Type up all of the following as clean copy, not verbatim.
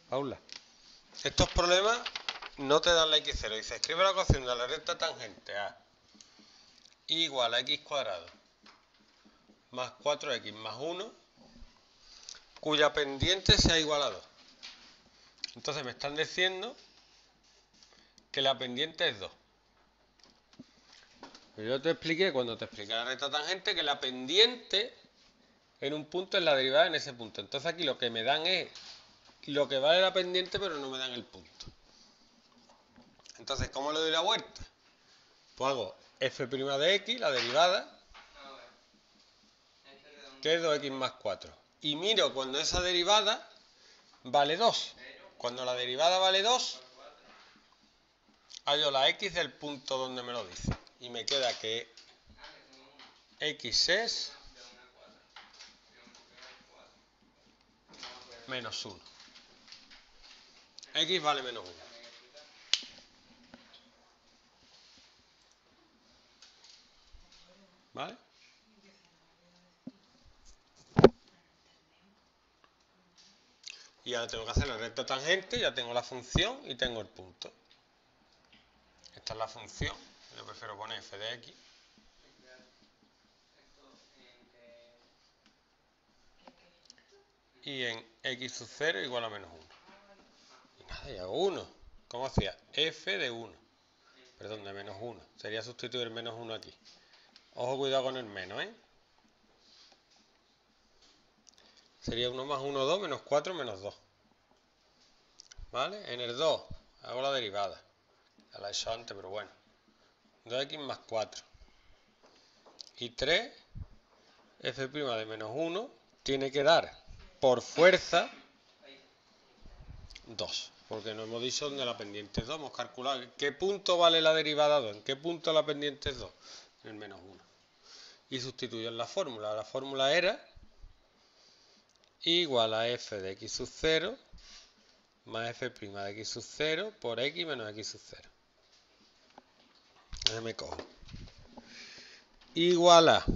Paula, estos problemas no te dan la x0. Dice, escribe la ecuación de la recta tangente a igual a x cuadrado más 4x más 1, cuya pendiente sea igual a 2. Entonces me están diciendo que la pendiente es 2. Yo te expliqué cuando te expliqué la recta tangente que la pendiente en un punto es la derivada en ese punto. Entonces aquí lo que me dan es lo que vale la pendiente, pero no me dan el punto. Entonces, ¿cómo le doy la vuelta? Pues hago f' de x, la derivada, que es 2x más 4. Y miro cuando esa derivada vale 2. Cuando la derivada vale 2, hallo la x del punto donde me lo dice. Y me queda que x es menos 1. X vale menos 1. ¿Vale? Y ahora tengo que hacer la recta tangente, ya tengo la función y tengo el punto. Esta es la función, yo prefiero poner f de x. Y en x sub 0 igual a menos 1. Y nada, y hago 1. ¿Cómo hacía? F de 1. Perdón, de menos 1. Sería sustituir el menos 1 aquí. Ojo, cuidado con el menos, ¿eh? Sería 1 más 1, 2, menos 4, menos 2. ¿Vale? En el 2 hago la derivada. Ya la he hecho antes, pero bueno. 2x más 4. Y 3, f' de menos 1, tiene que dar por fuerza 2. Porque no hemos dicho dónde la pendiente es 2. Hemos calculado en qué punto vale la derivada 2. En qué punto la pendiente es 2. En el menos 1. Y sustituyo en la fórmula. La fórmula era igual a f de x sub 0 más f' de x sub 0 por x menos x sub 0. Ahora me cojo. Igual a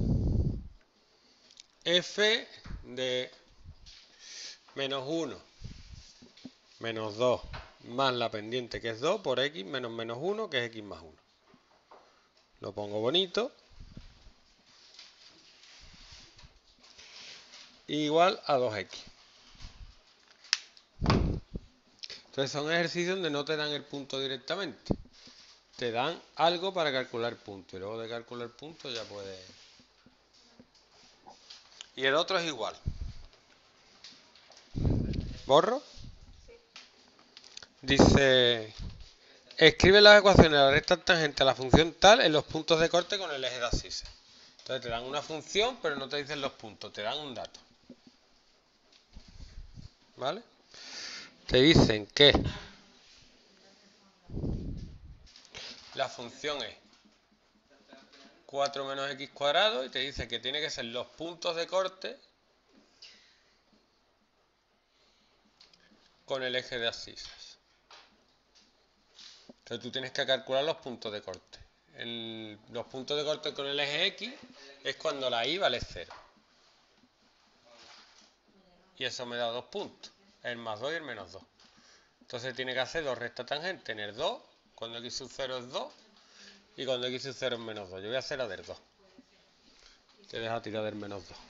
f de menos 1 menos 2 más la pendiente que es 2 por x menos menos 1 que es x más 1. Lo pongo bonito. Igual a 2x. Entonces son ejercicios donde no te dan el punto directamente. Te dan algo para calcular punto. Y luego de calcular punto ya puedes... Y el otro es igual. ¿Borro? Dice... Escribe las ecuaciones de la recta tangente a la función tal en los puntos de corte con el eje de abscisa. Entonces te dan una función, pero no te dicen los puntos, te dan un dato. ¿Vale? Te dicen que la función es 4 menos x cuadrado y te dice que tiene que ser los puntos de corte con el eje de abscisas. Entonces tú tienes que calcular los puntos de corte. Los puntos de corte con el eje x es cuando la y vale 0. Y eso me da 2 puntos, el más 2 y el menos 2. Entonces tiene que hacer dos rectas tangentes en el 2, cuando x sub 0 es 2, y cuando x sub 0 es menos 2. Yo voy a hacer la del 2. Te deja tirar del menos 2.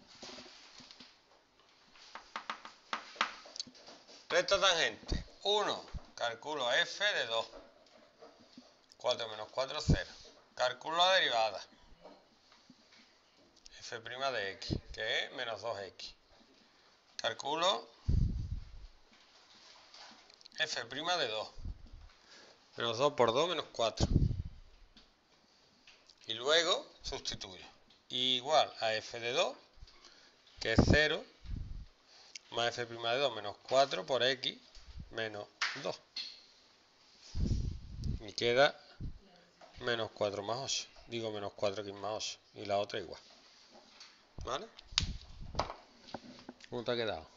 Recta tangente. 1. Calculo f de 2. 4 menos 4, 0. Calculo la derivada. F' de x, que es menos 2x. Calculo f' de 2. Menos 2 por 2, menos 4. Y luego sustituyo. Igual a f de 2, que es 0, más f' de 2 menos 4 por x menos 2. Y queda menos 4 más 8. Digo menos 4x más 8. Y la otra igual. ¿Vale? ¿Cómo te ha quedado?